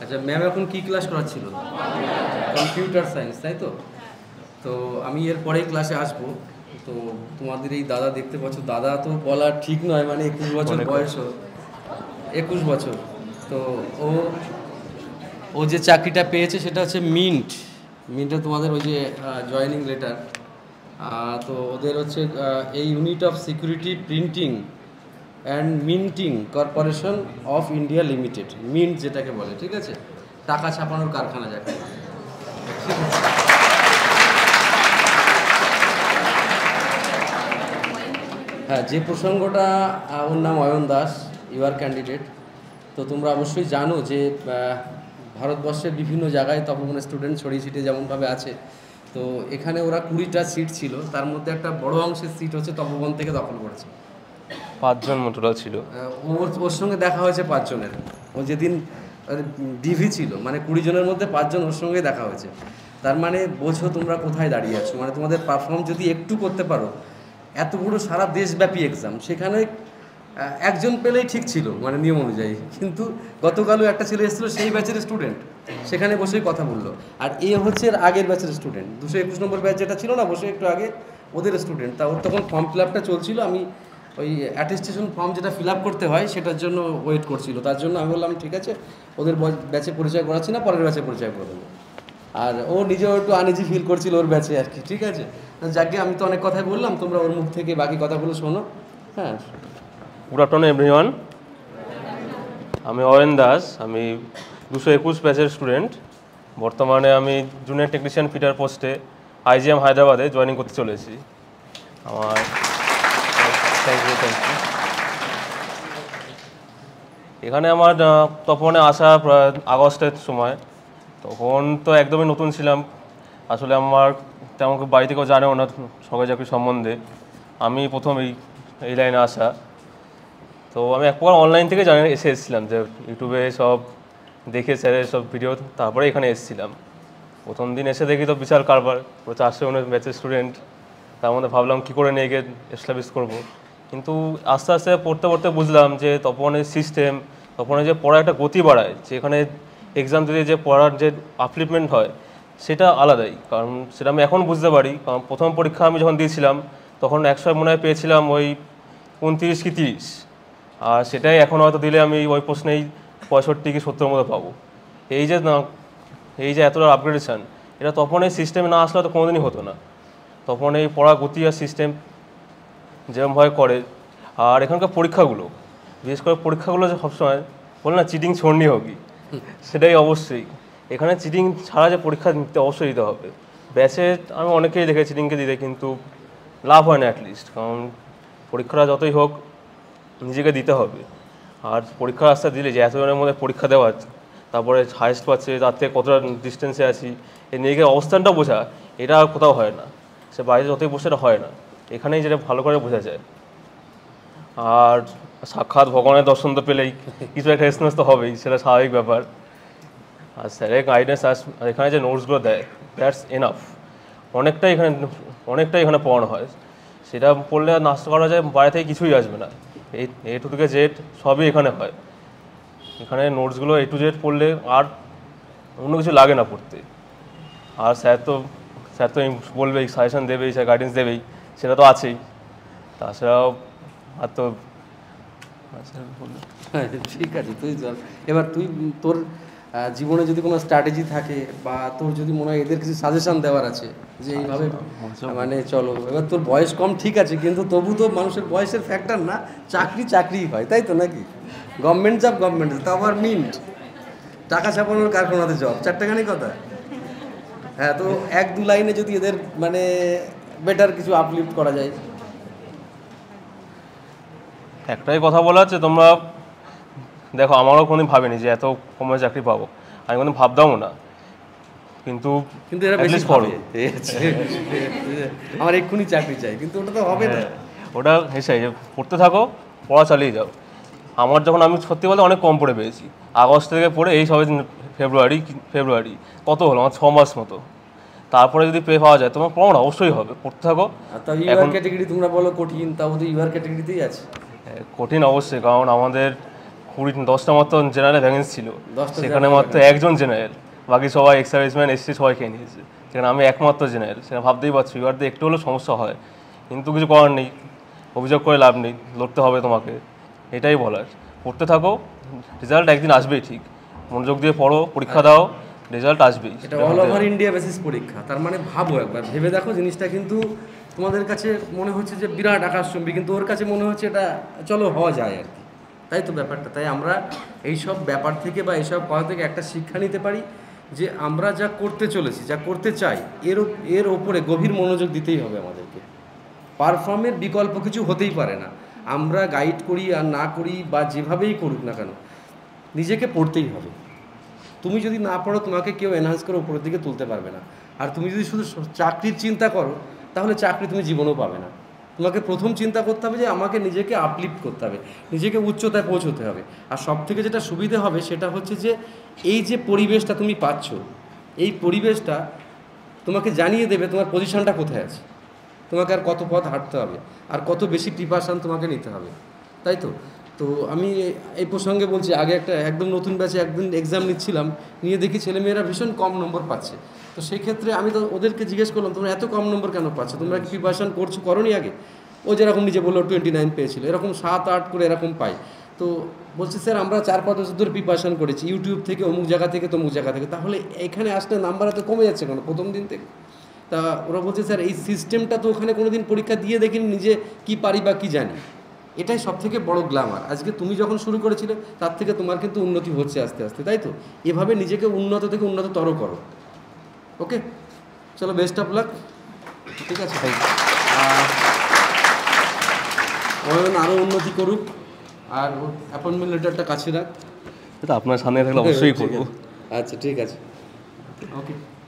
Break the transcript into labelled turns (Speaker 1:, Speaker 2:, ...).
Speaker 1: আচ্ছা ম্যাম এখন কি ক্লাস করাচ্ছিল? কম্পিউটার সায়েন্স, তাই তো? তো আমি এর পরেই ক্লাসে আসবো। তো তোমাদের এই দাদা দেখতে পাচ্ছ, দাদা তো বলা ঠিক নয়, মানে 21 বছর বয়স, 21 বছর। তো ও ও যে চাকরিটা পেয়েছে সেটা হচ্ছে মিন্টে তোমাদের ওই যে জয়েনিং লেটার। তো ওদের হচ্ছে এই unit of security printing and minting corporation of India limited, mint যেটাকে বলে, ঠিক আছে? টাকা ছাপানোর কারখানা যাকে। হ্যাঁ, যে প্রসঙ্গটা, ওর নাম অয়ন দাস, ইউআর ক্যান্ডিডেট। তো তোমরা অবশ্যই জানো যে ভারতবর্ষের বিভিন্ন জায়গায় তপবনের স্টুডেন্ট ছড়িয়ে ছিটিয়ে যেমনভাবে আছে। তো এখানে ওরা 20টা সিট ছিল, তার মধ্যে একটা বড় অংশের সিট হচ্ছে তপবন থেকে দখল করেছে।
Speaker 2: 5 জন মোটরা ছিল।
Speaker 1: ওর সঙ্গে দেখা হয়েছে 5 জনের। ও যেদিন ডিভি ছিল, মানে 20 জনের মধ্যে 5 জন ওর সঙ্গে দেখা হয়েছে। তার মানে বোঝো তোমরা কোথায় দাঁড়িয়ে আছো। মানে তোমাদের পারফর্ম যদি একটু করতে পারো, এত বড় সারা দেশব্যাপী এক্সাম, সেখানে একজন পেলেই ঠিক ছিল মানে নিয়ম অনুযায়ী। কিন্তু গতকালও একটা ছেলে এসেছিলো সেই ব্যাচের স্টুডেন্ট, সেখানে বসেই কথা বললো। আর এ হচ্ছে আগের ব্যাচের স্টুডেন্ট, 221 নম্বর ব্যাচ যেটা ছিল না, বসে একটু আগে, ওদের স্টুডেন্ট। তা ওর তখন ফর্ম ফিল আপটা চলছিল, আমি ওই অ্যাটেস্টেশন ফর্ম যেটা ফিল আপ করতে হয় সেটার জন্য ওয়েট করছিল। তার জন্য আমি বললাম ঠিক আছে, ওদের ব্যাচে পরিচয় করাচ্ছি না, পরের ব্যাচে পরিচয় করে দেবো। আর ও নিজেও একটু আনইজি ফিল করছিল ওর ব্যাচে আর কি, ঠিক আছে? যাকে আমি তো অনেক কথাই বললাম, তোমরা ওর মুখ থেকে বাকি কথাগুলো শোনো। হ্যাঁ,
Speaker 2: গুড আফটারনুন এভরিওয়ান। আমি অয়ন দাস, আমি 221 ব্যাচের স্টুডেন্ট। বর্তমানে আমি জুনিয়র টেকনিশিয়ান ফিটার পোস্টে আইজিএম হায়দ্রাবাদে জয়েনিং করতে চলেছি। আমার থ্যাংক ইউ। এখানে আমার তপনে আসা প্রায় আগস্টের সময়। তখন তো একদমই নতুন ছিলাম, আসলে আমার তেমন বাড়ি থেকেও জানেও না সরকারি চাকরি সম্বন্ধে। আমি প্রথম এই লাইনে আসা। তো আমি একবার অনলাইন থেকে এসেছিলাম যে ইউটিউবে সব দেখে স্যারের সব ভিডিও, তারপরে এখানে এসেছিলাম। প্রথম দিন এসে দেখি তো বিশাল কারবার, পুরো 400 জনের ব্যাচের স্টুডেন্ট। তার মধ্যে ভাবলাম কী করে নিয়ে গিয়ে এস্টাবলিশ করবো। কিন্তু আস্তে আস্তে পড়তে পড়তে বুঝলাম যে তপনের সিস্টেম, তপনের যে পড়ার একটা গতি বাড়ায়, যে এখানে এক্সাম দিলে যে পড়ার যে আপলিফমেন্ট হয় সেটা আলাদাই। কারণ সেটা আমি এখন বুঝতে পারি, কারণ প্রথম পরীক্ষা আমি যখন দিয়েছিলাম তখন 100 মনে হয় পেয়েছিলাম ওই 29 কি 30, আর সেটাই এখন হয়তো দিলে আমি ওই প্রশ্নেই 65 কি 70 মতো পাবো। এই যে এতটা আপগ্রেডেশন, এটা তখন এই সিস্টেমে না আসলে তো কোনোদিনই হতো না। তখন এই পড়া গতি আর সিস্টেম যেরকমভাবে করে, আর এখানকার পরীক্ষাগুলো, বিশেষ করে পরীক্ষাগুলো যে সবসময় বলে না চিটিং ছড়নি হোকি, সেটাই অবশ্যই। এখানে চিটিং ছাড়া যে পরীক্ষা দিতে অবশ্যই দিতে হবে। ব্যাচে আমি অনেকেই দেখে চিটিংকে দিতে, কিন্তু লাভ হয় না অ্যাটলিস্ট। কারণ পরীক্ষাটা যতই হোক নিজেকে দিতে হবে। আর পরীক্ষার রাস্তা দিলে যে এতজনের মধ্যে পরীক্ষা দেওয়া, তারপরে হায়েস্ট পাচ্ছে, তার থেকে কতটা ডিস্টেন্সে আছি, এই নিজেকে অবস্থানটা বোঝা, এটা আর কোথাও হয় না। সে বাইরে যতই বসে, এটা হয় না। এখানেই যেটা ভালো করে বোঝা যায়। আর সাক্ষাৎ ভগবানের দর্শন তো পেলেই কিছু একটা এক্সপিরিয়েন্স তো হবেই, সেটা স্বাভাবিক ব্যাপার। আর স্যারের গাইডেন্স আর এখানে যে নোটসগুলো দেয়, দ্যাটস এনাফ। অনেকটাই এখানে পড়ানো হয়। সেটা পড়লে আর নাস্তা করা যায়, বাইরে থেকে কিছুই আসবে না। এ টু থেকে জেড সবই এখানে হয়। এখানে নোটসগুলো এ টু জেড পড়লে আর অন্য কিছু লাগে না পড়তে। আর স্যার তো বলবেই, সাজেশন দেবেই, স্যার গাইডেন্স দেবেই, সেটা তো আছেই। তাছাড়াও আর তো
Speaker 1: ঠিক আছে, তুই চল। এবার তোর জীবনে যদি কোনো স্ট্র্যাটেজি থাকে, বা তোর যদি মনে হয় এদের কিছু সাজেশন দেওয়ার আছে যে এইভাবে মানে চলো। এবার তোর বয়স কম ঠিক আছে, কিন্তু তবু তো মানুষের বয়সের ফ্যাক্টর না, চাকরি হয়, তাই তো নাকি? গভর্নমেন্ট জব, তা আবার মিন্ট, টাকা ছাপানোর কারখানাতে জব, চারটেখানি কথা। হ্যাঁ, তো 1-2 লাইনে যদি এদের মানে বেটার কিছু আপলিফট করা যায়।
Speaker 2: একটাই কথা বলা হচ্ছে, তোমরা দেখো, আমারও কোনোদিন ভাবিনি যে এত কমে চাকরি পাবো, আমি কোনোদিন ভাবতামও না। কিন্তু
Speaker 1: এরা বেশি পড়ে, আমার এক্ষুনি চাকরি চাই, কিন্তু ওটা তো হবে না।
Speaker 2: ওটা হেসে পড়তে থাকো, পড়া চালিয়ে যাও। আমার যখন, আমি সত্যি বলতে অনেক কম পড়ে পেয়েছি। আগস্ট থেকে পড়ে এই সবে ফেব্রুয়ারি কত হলো আমার, 6 মাস মতো। তারপরে যদি পে পাওয়া যায়, তোমার পড়া অবশ্যই হবে, পড়তে থাকো।
Speaker 1: এখন ক্যাটাগরি তোমরা বলো কঠিন, তাও তো ইউআর ক্যাটাগরিতেই আছে।
Speaker 2: কঠিন অবশ্যই, কারণ আমাদের 10টা মতো জেনারেল ভ্যাকেন্সি ছিল,
Speaker 1: 10টা
Speaker 2: সেখানে মাত্র একজন জেনারেল, বাকি সবাই এক্স সার্ভিসম্যান এসসি সবাই খেয়ে নিয়েছে, সেখানে আমি একমাত্র জেনারেল। সেখানে ভাবতেই পারছি এবারতে একটু হলেও সমস্যা হয়, কিন্তু কিছু করার নেই, অভিযোগ করে লাভ নেই, লড়তে হবে তোমাকে, এটাই বলার। পড়তে থাকো, রেজাল্ট একদিন আসবেই, ঠিক মনোযোগ দিয়ে পড়ো, পরীক্ষা দাও, রেজাল্ট আসবেই।
Speaker 1: এটা অল ওভার ইন্ডিয়া বেসিস পরীক্ষা, তার মানে ভাবো একবার, ভেবে দেখো জিনিসটা, কিন্তু তোমাদের কাছে মনে হচ্ছে যে বিরাট আকাশচুম্বী, কিন্তু ওর কাছে মনে হচ্ছে এটা চলো হওয়া যায় আর কি, তাই তো ব্যাপারটা। তাই আমরা এইসব ব্যাপার থেকে বা এইসব কথা থেকে একটা শিক্ষা নিতে পারি যে আমরা যা করতে চলেছি, যা করতে চাই, এর ওপরে গভীর মনোযোগ দিতেই হবে আমাদেরকে। পারফর্মের বিকল্প কিছু হতেই পারে না, আমরা গাইড করি আর না করি বা যেভাবেই করুক না কেন, নিজেকে পড়তেই হবে। তুমি যদি না পড়ো, তোমাকে কেউ এনহান্স করে উপরের দিকে তুলতে পারবে না। আর তুমি যদি শুধু চাকরির চিন্তা করো, তাহলে চাকরি তুমি জীবনেও পাবে না। তোমাকে প্রথম চিন্তা করতে হবে যে আমাকে নিজেকে আপলিফ্ট করতে হবে, নিজেকে উচ্চতায় পৌঁছতে হবে। আর সব থেকে যেটা সুবিধে হবে সেটা হচ্ছে যে এই যে পরিবেশটা তুমি পাচ্ছ, এই পরিবেশটা তোমাকে জানিয়ে দেবে তোমার পজিশনটা কোথায় আছে, তোমাকে আর কত পথ হাঁটতে হবে, আর কত বেশি প্রিপারেশন তোমাকে নিতে হবে, তাই তো। তো আমি এই প্রসঙ্গে বলছি, আগে একদম নতুন ব্যাচে একদিন এক্সাম নিচ্ছিলাম, নিয়ে দেখি ছেলেমেয়েরা ভীষণ কম নম্বর পাচ্ছে। তো সেই ক্ষেত্রে আমি তো ওদেরকে জিজ্ঞেস করলাম, তোমরা এত কম নম্বর কেন পাচ্ছ, তোমরা কি প্রিপারেশন করোনি আগে? ও যেরকম নিজে বললো 29 পেয়েছিল, এরকম 7-8 করে এরকম পাই। তো বলছে স্যার আমরা 4-5 বছর ধরে প্রিপারেশন করেছি, ইউটিউব থেকে, অমুক জায়গা থেকে, তমুক জায়গা থেকে। তাহলে এখানে আসলে নাম্বার এত কমে যাচ্ছে কেন প্রথম দিন থেকে? তা ওরা বলছে স্যার এই সিস্টেমটা তো ওখানে কোনো দিন পরীক্ষা দিয়ে দেখিনি, নিজে কি পারি বা কী জানি। এটাই সব থেকে বড়ো গ্ল্যামার। আজকে তুমি যখন শুরু করেছিলে তার থেকে তোমার কিন্তু উন্নতি হচ্ছে আস্তে আস্তে, তাই তো। এভাবে নিজেকে উন্নত থেকে উন্নততর করো। ওকে, চলো, বেস্ট অফ লাক। ঠিক আছে, অয়ন আরও উন্নতি করুক, আর অ্যাপয়েন্টমেন্ট লেটারটা কাছে রাখ।
Speaker 2: এটা আপনার সামনে থাকলে অবশ্যই করবো।
Speaker 1: আচ্ছা, ঠিক আছে, ওকে।